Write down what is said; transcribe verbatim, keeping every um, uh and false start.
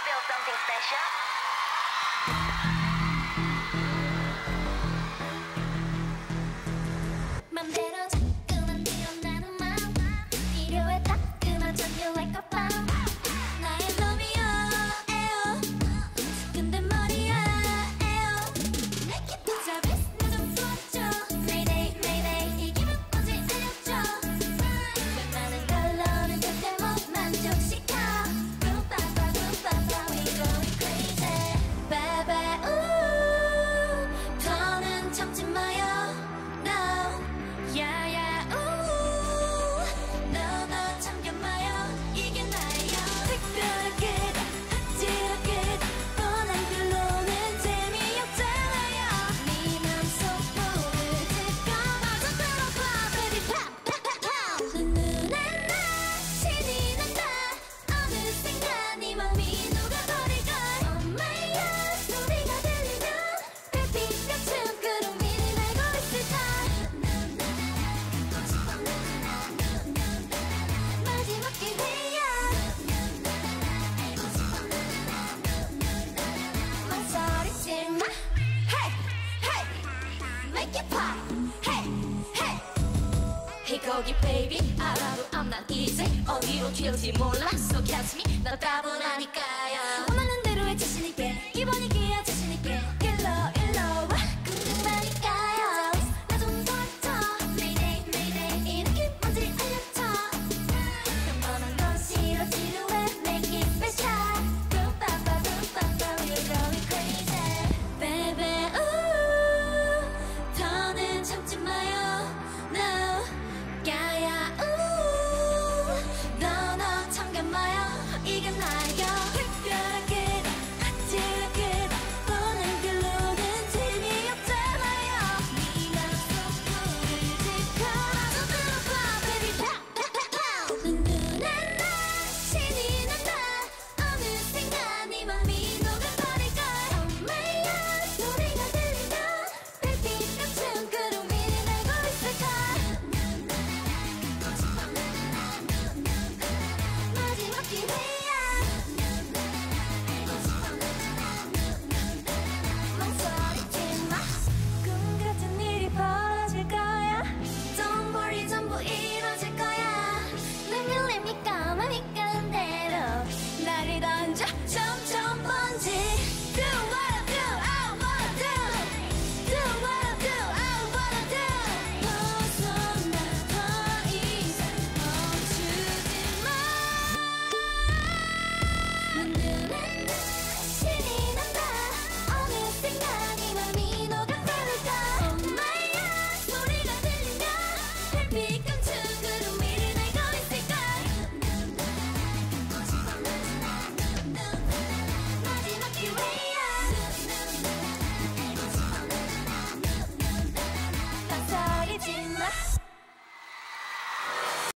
feel something special? 맘대로 자꾸만 피어나는 맘 필요해 따끔한 전율할까봐 나의 로미오 에어 근데 머리야 에어 서비스 나좀 도와줘 Mayday Mayday 이 기분 뭔지 알려줘 웬만한 걸로는 절대 못 만족시켜 룸빠빠 룸빠빠 we going crazy Baby ooh 더는 참지 마요 야야 우 너너 참견마요 이게 나예요 특별하게 아찔하게 뻔한 글로는 재미없잖아요 네 맘속 불을 지펴마저 들어봐 Baby 팝 눈에 나 신이 난다 어느샌가 네 맘이 녹아버릴걸 Oh my god 소리가 들리면 별빛 같은 그런 미를 알고 있을까 마지막 기회야 망설이지 마 Hey hey Make it pop Hey hey Hey 거기 baby 알아도 I'm not easy 어디로 튈지 몰라 So catch me 나 따분하니까